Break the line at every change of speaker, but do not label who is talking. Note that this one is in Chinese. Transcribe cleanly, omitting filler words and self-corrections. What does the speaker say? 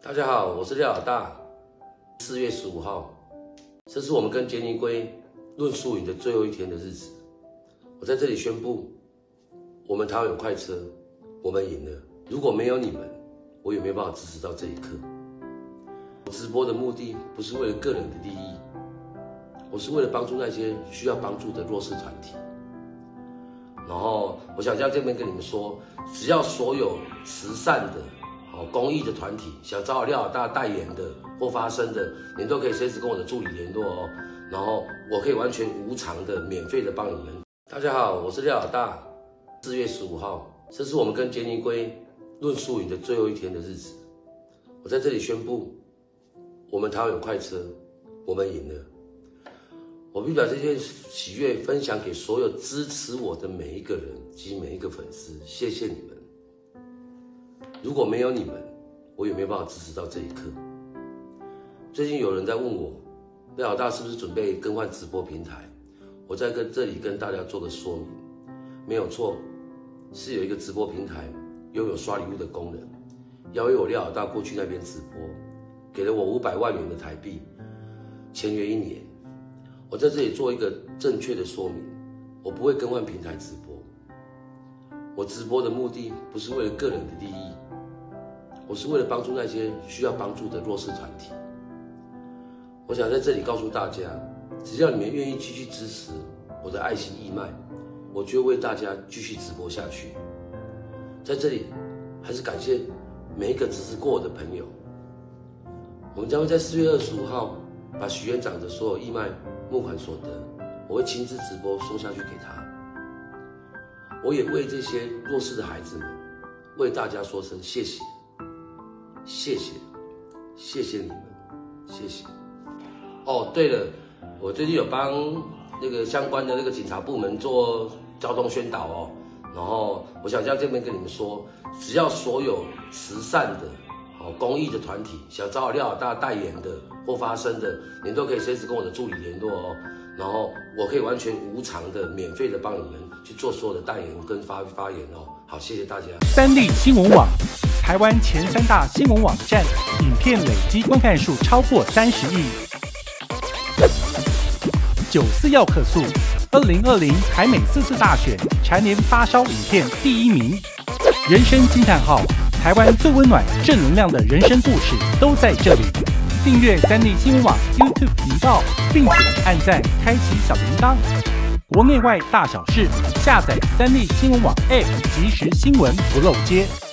大家好，我是廖老大。4月15号，这是我们跟杰尼龟论输赢的最后一天的日子。我在这里宣布，我们台湾有快车，我们赢了。如果没有你们，我也没有办法支持到这一刻。我直播的目的不是为了个人的利益，我是为了帮助那些需要帮助的弱势团体。然后我想在这边跟你们说，只要所有慈善的、公益的团体想找我廖老大代言的或发声的，你都可以随时跟我的助理联络哦。然后我可以完全无偿的、免费的帮你们。大家好，我是廖老大。4月15号，这是我们跟杰尼龟论输赢的最后一天的日子。我在这里宣布，我们台湾有快车，我们赢了。我必须把这件喜悦分享给所有支持我的每一个人及每一个粉丝，谢谢你们。如果没有你们，我也没有办法支持到这一刻。最近有人在问我，廖老大是不是准备更换直播平台？我在这里跟大家做个说明，没有错，是有一个直播平台拥有刷礼物的功能，邀约我廖老大过去那边直播，给了我500万元的台币，签约1年。我在这里做一个正确的说明，我不会更换平台直播。我直播的目的不是为了个人的利益，我是为了帮助那些需要帮助的弱势团体。我想在这里告诉大家，只要你们愿意继续支持我的爱心义卖，我就会为大家继续直播下去。在这里，还是感谢每一个支持过我的朋友。我们将会在4月25号把许愿长的所有义卖募款所得，我会亲自直播送下去给他。我也为这些弱势的孩子们，为大家说声谢谢，谢谢，谢谢你们，谢谢。哦，对了，我最近有帮那个相关的那个警察部门做交通宣导哦。然后我想在这边跟你们说，只要所有慈善的、公益的团体想找我廖老大代言的或发声的，你都可以随时跟我的助理联络哦。然后我可以完全无偿的、免费的帮你们去做所有的代言跟发言哦。好，谢谢大家。
三立新闻网，台湾前3大新闻网站，影片累积观看数超过30亿。94要客诉，2020台美4次大选蝉联发烧影片第1名。人生惊叹号，台湾最温暖、正能量的人生故事都在这里。订阅三立新闻网 YouTube 频道，并且按赞、开启小铃铛。国内外大小事，下载三立新闻网 App， 即时新闻不漏接。